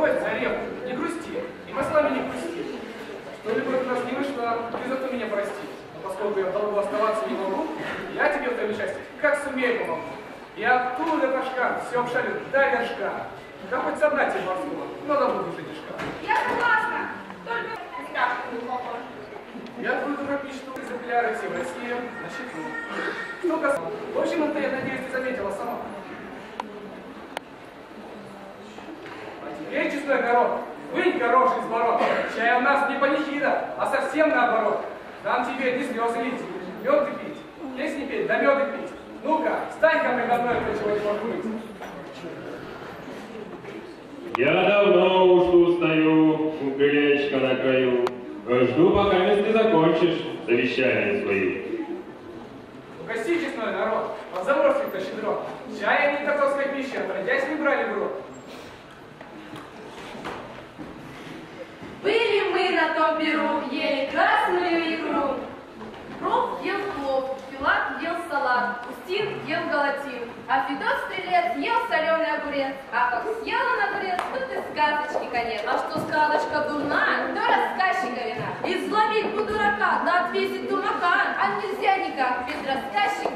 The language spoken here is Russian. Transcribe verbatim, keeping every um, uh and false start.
брось за репу, не грусти, и послами не грусти. Что-либо у нас не вышло, ты зато меня прости. Но поскольку я в долгу оставаться не могу, я тебе в твоем счастье как сумею помогу. И оттуда башка, все обшарит до вершка. Да хоть собрать тебе морского, но забуду житишка. Я согласна, только ставку не похож. Я твою дурак мечту экземпляры все в России на счету. Что касается... В общем, это, я надеюсь, ты заметила сама. А теперь, честной город, вынь горошек из ворот. Чай у нас не панихида, а совсем наоборот. Нам тебе не слезы лить, мед и пить, песни петь, да меды пить. Ну-ка, стань ко мне домой, кто чего не может быть. Я давно уж тут стою, у крылечка на краю. Жду, пока ты закончишь завещание свое. Угости, честной народ, от заморских-то щедро. Чая не таковской пищи, отродясь не брали в рот. Были мы на том перу, ели красную икру. Проб ел плов, Пилат ел салат, Устин ел галатин, а Федот Стрелец ел соленый огурец. А как съел он огурец, тут и сказочки конец. А что сказочка дурна, то рассказчика вина. Изловить бы дурака, да отвесить тумака, а нельзя никак без рассказчика